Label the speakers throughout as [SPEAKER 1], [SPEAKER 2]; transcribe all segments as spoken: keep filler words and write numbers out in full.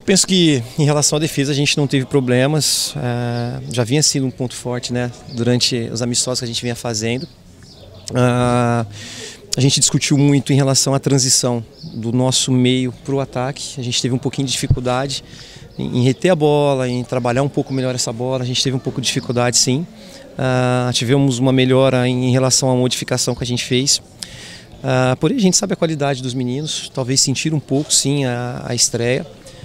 [SPEAKER 1] penso que em relação à defesa a gente não teve problemas, uh, já vinha sendo um ponto forte, né, durante os amistosos que a gente vinha fazendo. Uh, a gente discutiu muito em relação à transição do nosso meio para o ataque, a gente teve um pouquinho de dificuldade em, em reter a bola, em trabalhar um pouco melhor essa bola, a gente teve um pouco de dificuldade sim. Uh, tivemos uma melhora em relação à modificação que a gente fez. Uh, porém a gente sabe a qualidade dos meninos, talvez sentir um pouco sim a, a estreia.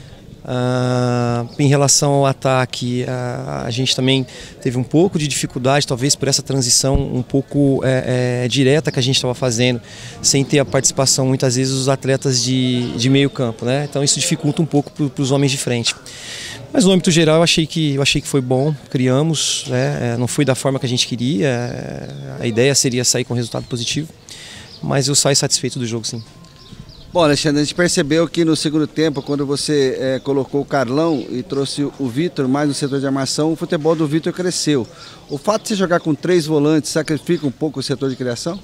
[SPEAKER 1] Uh, em relação ao ataque, uh, a gente também teve um pouco de dificuldade, talvez por essa transição um pouco é, é, direta que a gente estava fazendo, sem ter a participação muitas vezes dos atletas de, de meio campo, né? Então isso dificulta um pouco para os homens de frente. Mas no âmbito geral eu achei que, eu achei que foi bom, criamos, né? Não foi da forma que a gente queria, a ideia seria sair com resultado positivo, mas eu saio satisfeito do jogo sim.
[SPEAKER 2] Bom, Alexandre, a gente percebeu que no segundo tempo, quando você é, colocou o Carlão e trouxe o Vitor mais no setor de armação, o futebol do Vitor cresceu. O fato de você jogar com três volantes sacrifica um pouco o setor de criação?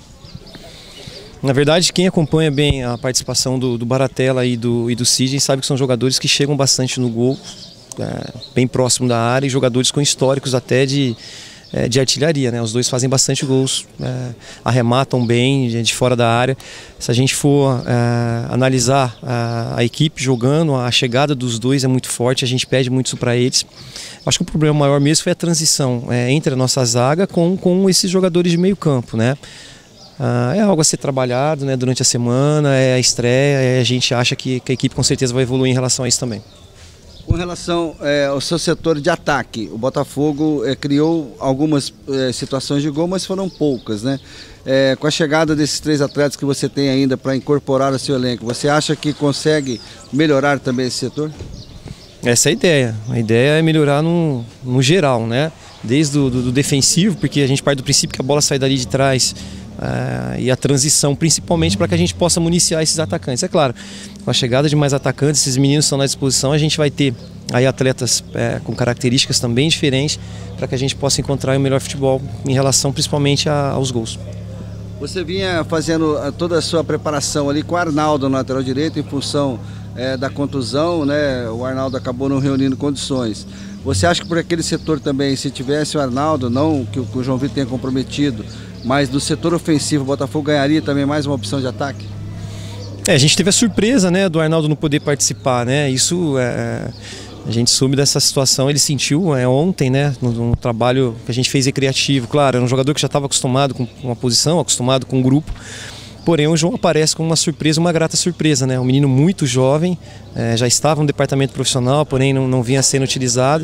[SPEAKER 1] Na verdade, quem acompanha bem a participação do, do Baratella e do, e do Sidney sabe que são jogadores que chegam bastante no gol, é, bem próximo da área, e jogadores com históricos até de... de artilharia, né? Os dois fazem bastante gols, é, arrematam bem de fora da área. Se a gente for é, analisar a, a equipe jogando, a chegada dos dois é muito forte, a gente pede muito isso para eles. Acho que o problema maior mesmo foi a transição é, entre a nossa zaga com, com esses jogadores de meio campo, né? Ah, é algo a ser trabalhado, né, durante a semana, é a estreia, é, a gente acha que, que a equipe com certeza vai evoluir em relação a isso também.
[SPEAKER 2] Com relação é, ao seu setor de ataque, o Botafogo é, criou algumas é, situações de gol, mas foram poucas, né? É, com a chegada desses três atletas que você tem ainda para incorporar ao seu elenco, você acha que consegue melhorar também esse setor?
[SPEAKER 1] Essa é a ideia. A ideia é melhorar no, no geral, né? Desde o do, do defensivo, porque a gente parte do princípio que a bola sai dali de trás. Uh, e a transição, principalmente para que a gente possa municiar esses atacantes. É claro, com a chegada de mais atacantes, esses meninos estão na disposição, a gente vai ter aí atletas é, com características também diferentes para que a gente possa encontrar o melhor futebol em relação principalmente a, aos gols.
[SPEAKER 2] Você vinha fazendo toda a sua preparação ali com o Arnaldo no lateral direito em função é, da contusão, né? O Arnaldo acabou não reunindo condições. Você acha que por aquele setor também, se tivesse o Arnaldo, não que o João Vitor tenha comprometido, mas do setor ofensivo o Botafogo ganharia também mais uma opção de ataque?
[SPEAKER 1] É, a gente teve a surpresa, né, do Arnaldo não poder participar, né? Isso é, a gente soube dessa situação, ele sentiu é, ontem, né, no, no trabalho que a gente fez recreativo. Claro, era um jogador que já estava acostumado com uma posição, acostumado com um grupo. Porém, o João aparece com uma surpresa, uma grata surpresa, né? Um menino muito jovem, é, já estava no departamento profissional, porém não, não vinha sendo utilizado.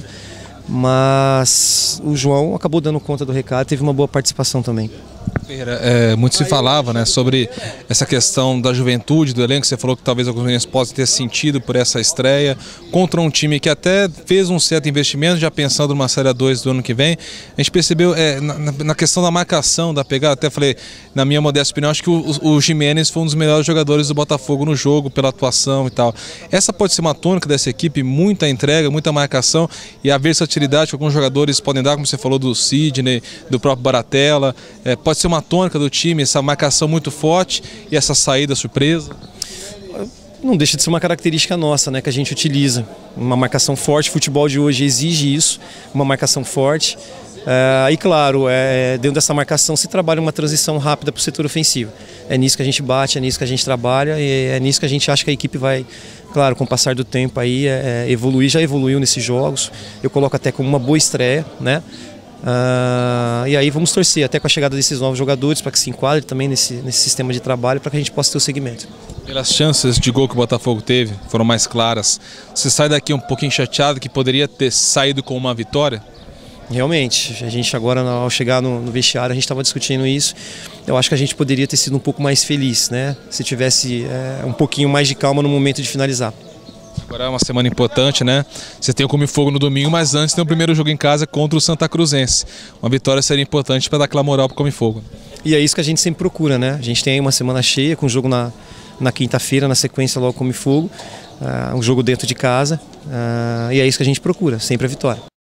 [SPEAKER 1] Mas o João acabou dando conta do recado, teve uma boa participação também.
[SPEAKER 3] É, muito se falava, né, sobre essa questão da juventude do elenco. Você falou que talvez alguns meninos possam ter sentido por essa estreia contra um time que até fez um certo investimento, já pensando numa Série A dois do ano que vem. A gente percebeu é, na, na questão da marcação, da pegada, até falei, na minha modesta opinião, acho que o, o Giménez foi um dos melhores jogadores do Botafogo no jogo, pela atuação e tal. Essa pode ser uma tônica dessa equipe, muita entrega, muita marcação e a versatilidade que alguns jogadores podem dar, como você falou do Sidney, do próprio Baratella, é, pode ser uma tônica do time, essa marcação muito forte e essa saída surpresa?
[SPEAKER 1] Não deixa de ser uma característica nossa, né, que a gente utiliza. Uma marcação forte, o futebol de hoje exige isso, uma marcação forte. É, e claro, é, dentro dessa marcação se trabalha uma transição rápida para o setor ofensivo. É nisso que a gente bate, é nisso que a gente trabalha e é nisso que a gente acha que a equipe vai, claro, com o passar do tempo aí, é, evoluir, já evoluiu nesses jogos. Eu coloco até como uma boa estreia, né? Uh, e aí vamos torcer até com a chegada desses novos jogadores para que se enquadre também nesse, nesse sistema de trabalho para que a gente possa ter o segmento.
[SPEAKER 3] Pelas chances de gol que o Botafogo teve, foram mais claras, você sai daqui um pouquinho chateado que poderia ter saído com uma vitória?
[SPEAKER 1] Realmente, a gente agora ao chegar no, no vestiário a gente estava discutindo isso. Eu acho que a gente poderia ter sido um pouco mais feliz, né? Se tivesse é, um pouquinho mais de calma no momento de finalizar.
[SPEAKER 3] Agora é uma semana importante, né? Você tem o Come Fogo no domingo, mas antes tem o primeiro jogo em casa contra o Santa Cruzense. Uma vitória seria importante para dar aquela moral para o Come Fogo.
[SPEAKER 1] E é isso que a gente sempre procura, né? A gente tem aí uma semana cheia com o jogo na, na quinta-feira, na sequência logo Come Fogo, uh, um jogo dentro de casa, uh, e é isso que a gente procura, sempre a vitória.